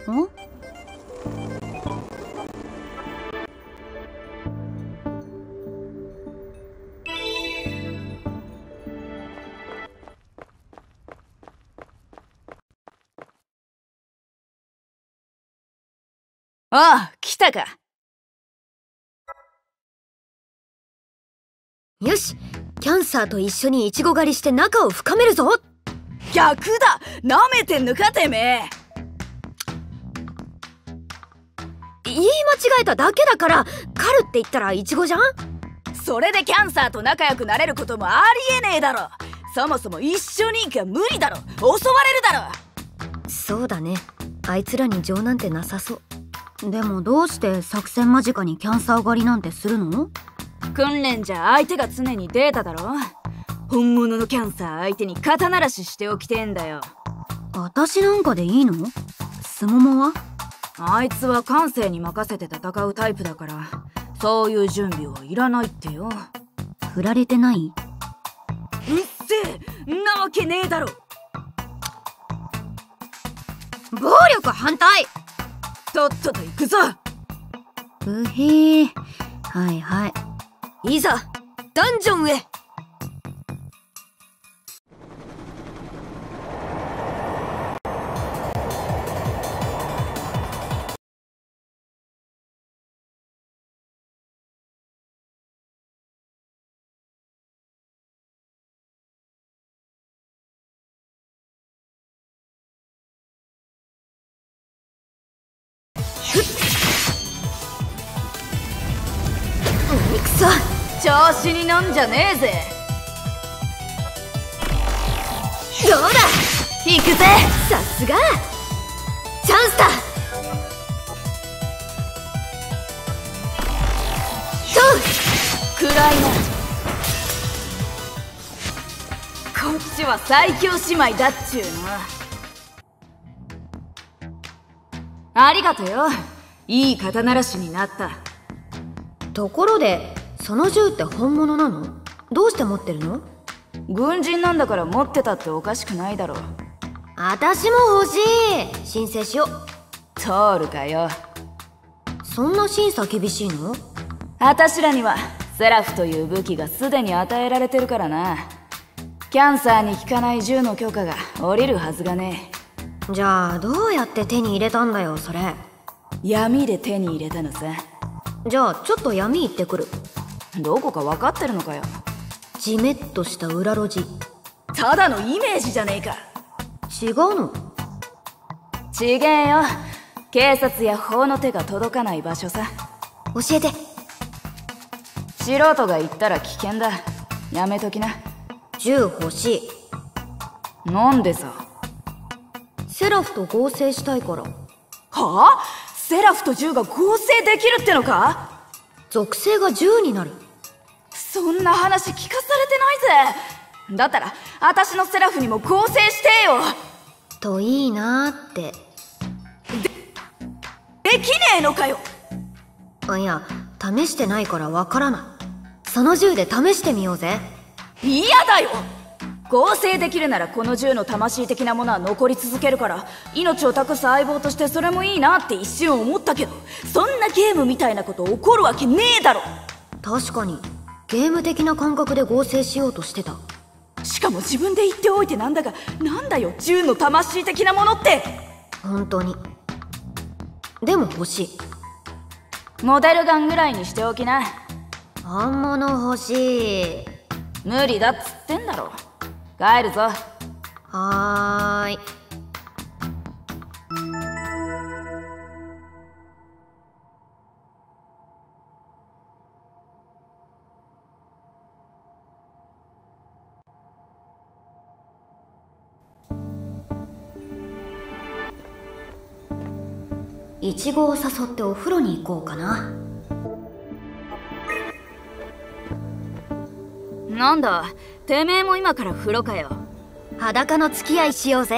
ん？ ああ、来たか。 よし、キャンサーと一緒にイチゴ狩りして仲を深めるぞ。 逆だ、なめてんのかてめえ。 言い間違えただけだから、狩るって言ったらイチゴじゃん。 それでキャンサーと仲良くなれることもありえねえだろ。そもそも一緒に行きゃ無理だろ。襲われるだろ。 そうだね、あいつらに情なんてなさそう。 でもどうして作戦間近にキャンサー狩りなんてするの？ 訓練じゃ相手が常にデータだろ。本物のキャンサー相手に肩慣らししておきてんだよ。 私なんかでいいの？スモモは？ あいつは感性に任せて戦うタイプだから、そういう準備はいらないってよ。 振られてない？ うっせえ、んなわけねえだろ。 暴力反対。 とっとと行くぞ。 うへー、はいはい。 いざダンジョンへ。くそ、 調子に乗んじゃねえぜ。 どうだ、 行くぜ。 さすがチャンスだ。 暗いな。こっちは最強姉妹だっちゅうの。ありがとよ、いい肩慣らしになった。 ところで、その銃って本物なの？どうして持ってるの？ 軍人なんだから持ってたっておかしくないだろ。 私も欲しい。申請しよう。 通るかよ。 そんな審査厳しいの？ あたしらにはセラフという武器がすでに与えられてるからな。キャンサーに効かない銃の許可が下りるはずがねえ。じゃあどうやって手に入れたんだよ、それ。 闇で手に入れたのさ。 じゃあちょっと闇行ってくる。 どこか分かってるのかよ。 じめっとした裏路地。 ただのイメージじゃねえか。 違うの？ ちげえよ、警察や法の手が届かない場所さ。 教えて。 素人が言ったら危険だ、やめときな。 銃欲しい。 なんでさ。 セラフと合成したいから。 はあ？セラフと銃が合成できるってのか？ 属性が銃になる。 そんな話聞かされてないぜ。だったら私のセラフにも合成してよ。 といいなーって。 できねえのかよ。 いや、試してないからわからない。その銃で試してみようぜ。 嫌だよ。合成できるならこの銃の魂的なものは残り続けるから、命を託す相棒としてそれもいいなって一瞬思ったけど、そんなゲームみたいなこと起こるわけねえだろ。 確かにゲーム的な感覚で合成しようとしてた。 しかも自分で言っておいてなんだが、なんだよ銃の魂的なものって。 本当に。でも欲しい。 モデルガンぐらいにしておきな。 本物欲しい。 無理だっつってんだろ。帰るぞ。 はーい。イチゴを誘ってお風呂に行こうかな。 なんだ、てめえも今から風呂かよ。 裸の付き合いしようぜ。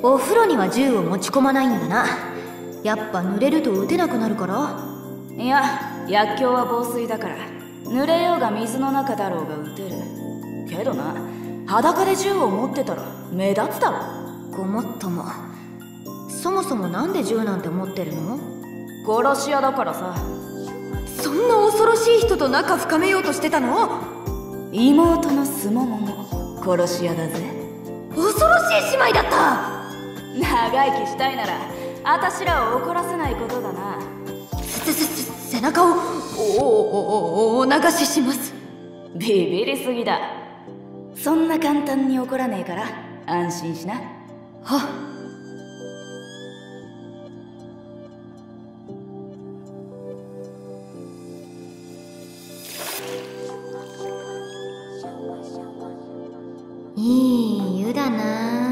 お風呂には銃を持ち込まないんだな。やっぱ濡れると撃てなくなるから？ いや、薬莢は防水だから濡れようが水の中だろうが撃てるけどな。裸で銃を持ってたら目立つだろ。 ごもっとも。そもそもなんで銃なんて持ってるの？ 殺し屋だからさ。 そんな恐ろしい人と仲深めようとしてたの？ 妹のスモモも殺し屋だぜ。 恐ろしい姉妹だった。 長生きしたいならあたしらを怒らせないことだな。 背中をお流しします。 ビビりすぎだ。そんな簡単に怒らねえから安心しな。 はっ。いい湯だな。